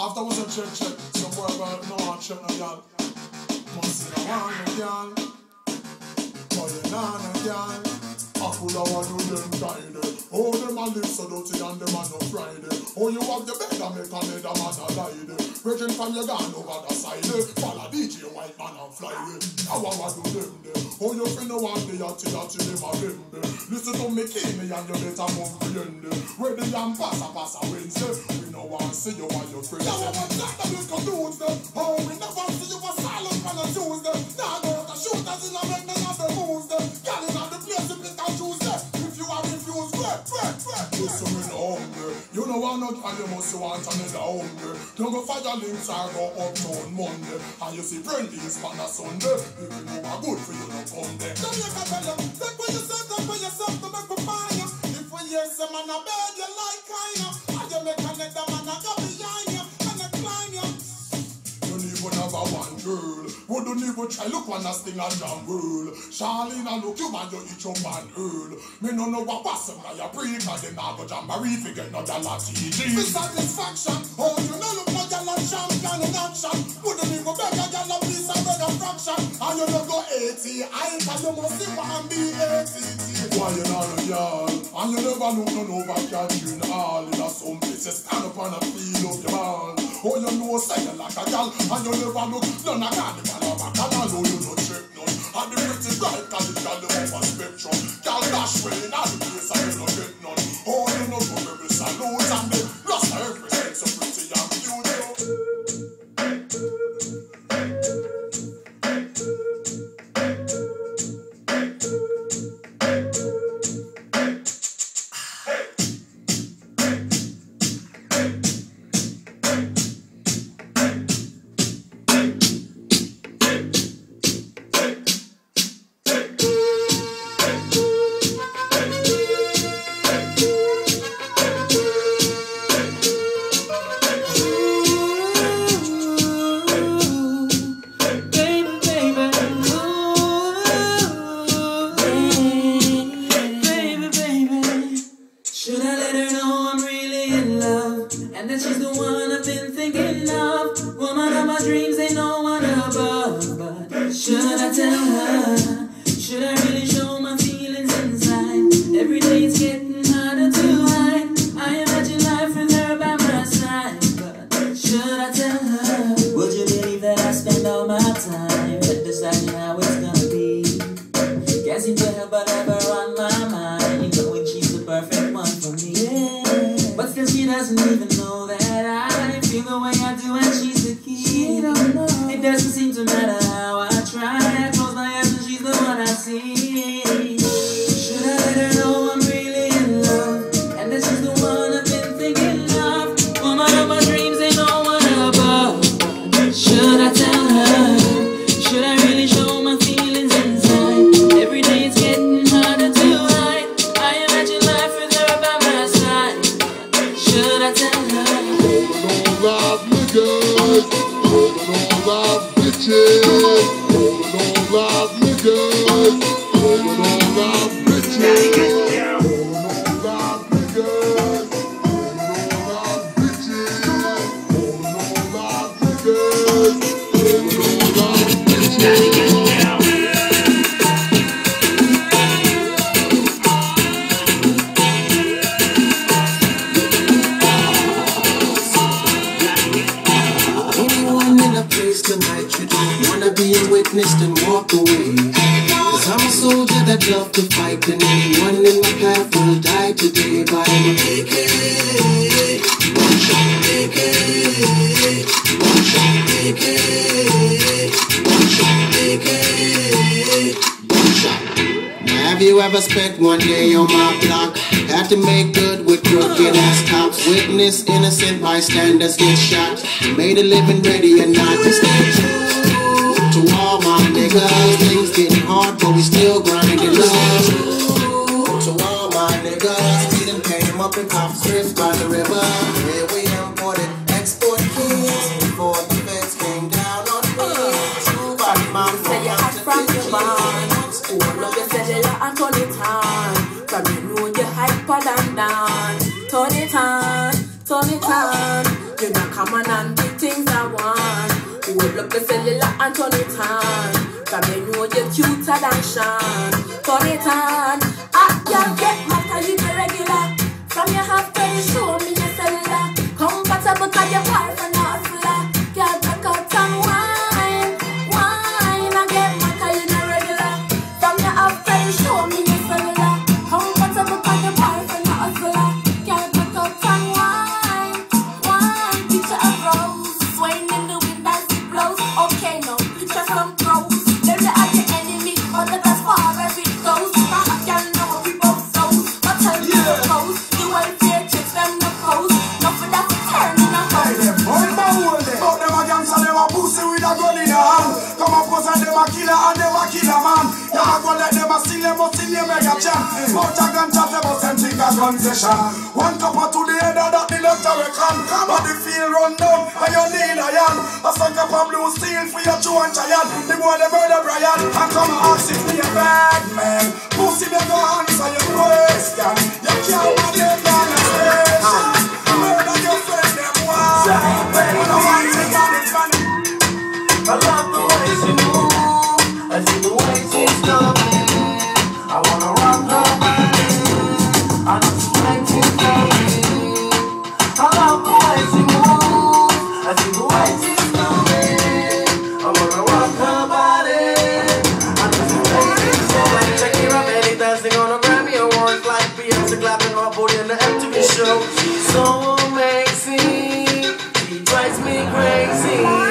Afterwards I check, some boy about no one check no y'all. Must see no one no y'all. Oh you nah no y'all. I could have one of them died. Oh them a live so dirty and them a no Friday. Oh you have your bed and make another man a died. Virgin from your gun over the side. Follow DJ white man and fly. Now I want to them there. Oh you finna want the yachty them a bend. Listen to me Kenny and you better move the end. Where the yam pass a Wednesday. We no want see you while you're crazy. Now I want that to make a Tuesday. Oh we never see you a silent on a Tuesday. Now go to shooters in a make me have the moves there. Girl in the place to pick and choose there. If you are refused, listen me no hungry. You know I'm not and you must want another hungry. Don't go fire links or go uptown Monday. And you see friendlies on a Sunday. If you know are good for you, don't come there. Don't you can tell you, take for yourself to make a fire. If we hear some man a bed, you like kind of. And you make another man a go behind you. And you climb you. You don't even have a one girl. Who don't even try look on a sting and jam girl. Charlene and look you man you eat your man earl. Me no know what pass them now you pre. Cause they now go jamboree fi get no dollar TG. For satisfaction, oh you know look no dollar champion in action. Wouldn't even beg a dollar piece of bread and fraction. And you don't go 80, I cause you must see and be 80. Why you not a girl? And you never look none over catching all. In a some places stand up and a feel of your man. Oh you know say you like a girl. And you never look none a carnival of a canal. Oh you no trick none. And the pretty bright cause the girl them up a spectrum. Girl dash way in all the place and you no get none. Oh you know go every salute and they lost everything so pretty and beautiful. Spent one day on my block. Had to make good with crooked ass cops. Witness innocent bystanders get shot. Made a living ready and not to stay true to all my niggas. Things getting hard but we still grinding love. To all my niggas, we done paid them up in coffee strips by the river. Here we imported export keys before the feds came down on me. Body man said you hot from your mind. All of your cellular and turn it on. From you know you hyper than down. Turn it on, turn it on. You know, come on and do things I want. Hold up the cellular and turn it on. From you know you're cuter than Sean. Turn it on. I can't get mad cause you be regular. From your half to show me your cellular. Compatible cause you're wife and hustler. Girl, back out and wine. Wine. I get mad cause you not regular. From your half to show me your cellular. Compatible cause you're wife and hustler. Girl, back out and wine. Wine. Picture a rose. Swaying in the wind as it blows. Okay, no. Picture some pros. They're the enemy. But that's as far as it goes. Girl, know we both souls. But tell me the post. You ain't fear chicks, them the post. No for that to turn in a house. But them a gangster, them a pussy with a gun in the hand. Come up cause them a killer and them a killer man. Them a go like them a steal, them a steal, them mega champ. Smoke a gun chat, them a send think a gun session. One copper to the head of that the left a reckon. But the field run down and you need a yan. A suck up a blue steel for your Joe and Giant. The boy they murder Brian. And come and ask if me a bad man. Pussy me go answer your question. You can't have them down the station. Murder your friend them wild. I don't want to get it funny. I love the way she moves. I see the way she's coming. I wanna rock her body. I know she makes me coming. I love the way she moves. I see the way she's coming. I wanna rock her body. I know she makes me coming. Shakira Betty dancing on a Grammy Awards like Beyonce clapping her booty in the MTV show. She's so amazing. She drives me crazy.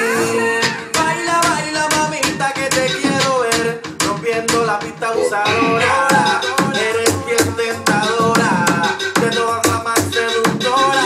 La pista abusadora, eres bien tentadora, de todas la más seductora,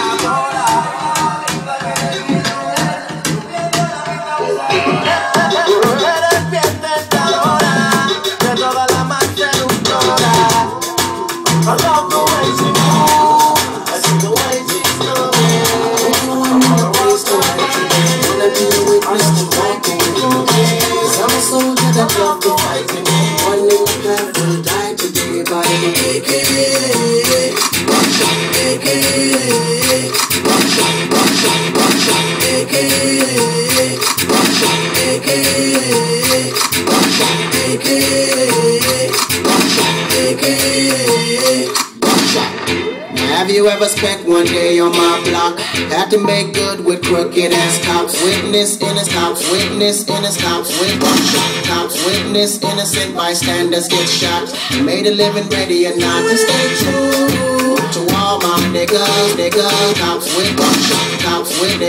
eres bien tentadora, de todas la más seductora. I love the way she moves, I see the way she's coming. I'm on the place tonight, wanna be a witness to walk away. Cause I'm a soldier that love to fight me. One in the path will die today by the AKA, Russia, AKA, Russia, Russia, Russia, AKA, Russia, AKA, Russia, AKA, Russia, AKA, Russia. Have you ever spent one day on my block? Had to make good with crooked ass cops. Witness innocent cops, witness innocent cops, cops, witness innocent bystanders get shot. Made a living ready and not to stay true to all my niggas, cops with niggas, cops with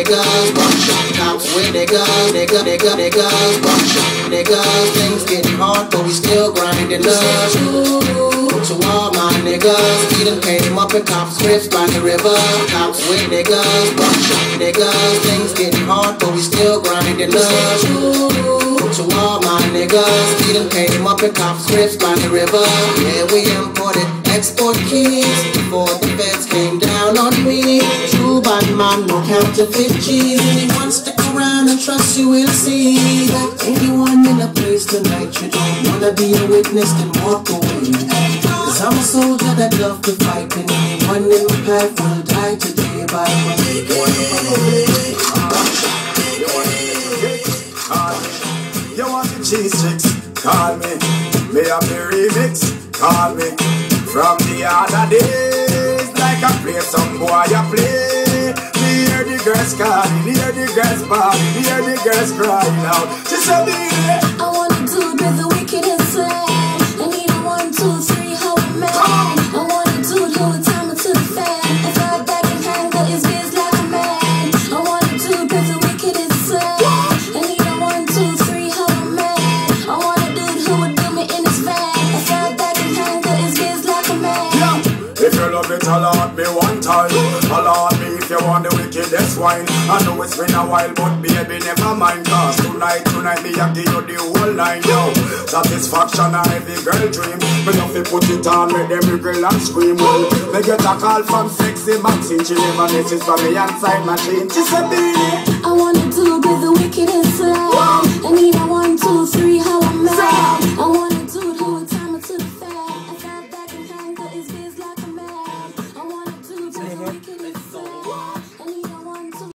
niggas, things getting hard but we still grinding love. To all my niggas, we done came up in cop scripts by the river. Cops with niggas, things getting hard but we still grinding love. To all my niggas, we done came up in cop scripts by the river. Yeah, we imported export keys before the feds came down on me. True bad man, no counterfeit cheese. Anyone stick around and trust you will see that anyone in a place tonight, you don't wanna be a witness, then walk away. Cause I'm a soldier that love to fight, and anyone in my path will die today by my You want the cheese chicks? Call me. May I be remix? Call me. From the other days, like I play some boy I play. Me hear the girls calling, hear the girls bawling, hear the girls crying out. She said me, I wanna do it with the wicked and sad. I need a 1, 2, 3, how I'm mad. I wanna do it all the time until the fan. I thought that can handle his biz like a man. I wanna do it with the wicked and sad. I need a 1, 2, 3, how I'm mad. I wanna do it who would do me in his van. I thought that can handle his biz like a man. if you love it, allow me one time. Allow me if you want the wickedest wine. I know it's been a while, but baby, never mind. Cause tonight, me I give you the whole line, yo. Satisfaction a every girl dream. Me love to put it on, make them wiggle and scream. Well, me get a call from sexy Maxine. She leave a message for me inside machine. She said, baby, I wanna do it with the wicked and sad. I need a 1, 2, 3.